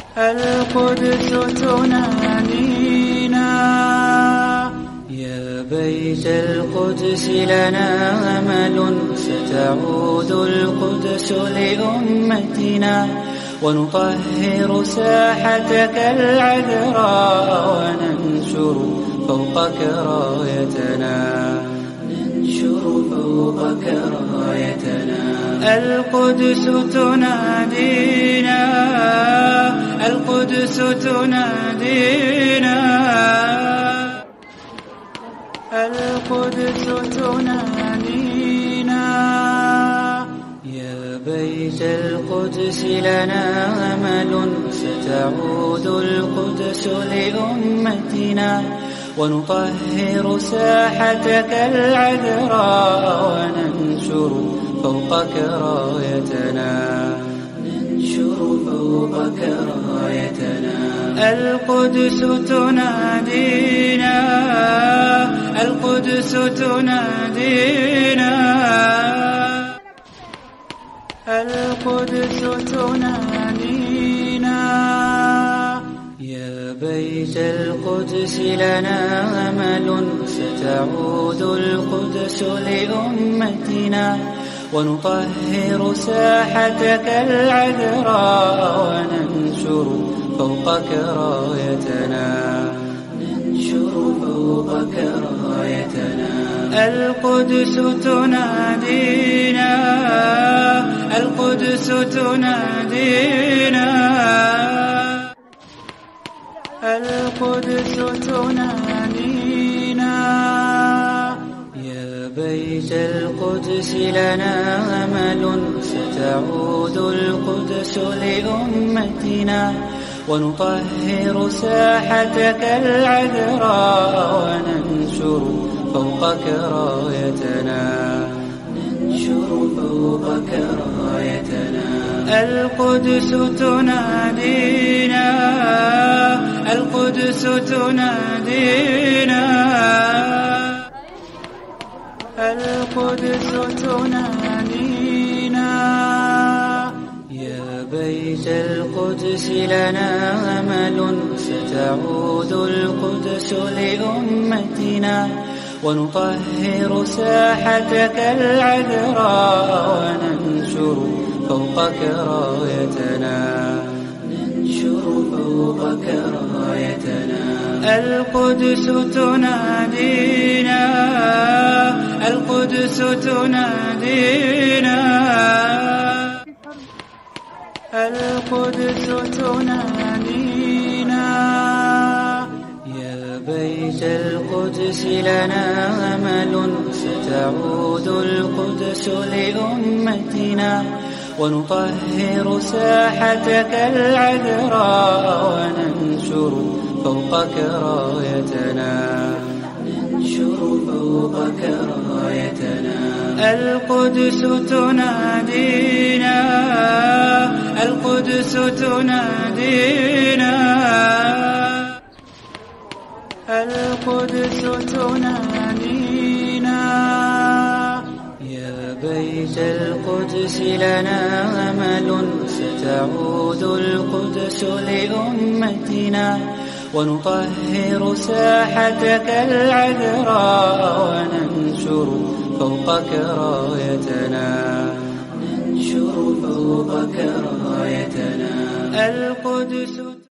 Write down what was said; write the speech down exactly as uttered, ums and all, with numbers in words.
القدس تنادينا يا بيت القدس لنا أمل ستعود القدس لأمتنا ونطهر ساحتك العذراء وننشر فوقك رايتنا ننشر فوقك رايتنا. القدس تنادينا القدس تنادينا القدس تنادينا يا بيت القدس لنا أمل ستعود القدس لأمتنا ونطهر ساحتك العذراء وننشر فوقك رايتنا ننشر فوقك رايتنا. القدس تنادينا القدس تنادينا القدس تنادينا يا بيت القدس لنا أمل ستعود القدس لأمتنا ونطهر ساحتك العذراء وننشر فوقك رايتنا ننشر فوقك رايتنا. القدس تنادينا القدس تنادينا القدس تنادينا يا بيت القدس لنا أمل ستعود القدس لأمتنا ونطهر ساحتك العذراء وننشر فوقك رايتنا ننشر فوقك رايتنا. القدس تنادينا القدس تنادينا القدس تنادينا يا بيت القدس لنا أمل ستعود القدس لأمتنا ونطهر ساحتك العذراء وننشر فوقك رايتنا ننشر فوقك رايتنا. القدس تنادينا القدس تنادينا القدس تنادينا يا بيت القدس لنا أمل ستعود القدس لأمتنا ونطهر ساحتك العذراء وننشر فوقك رايتنا ننشر فوقك رايتنا. القدس تنادينا القدس تنادينا القدس تنادينا يا بيت القدس لنا أمل ستعود القدس لأمتنا ونطهر ساحتك العذراء وننشر فوقك رايتنا ننشر فوقك رايتنا. القدس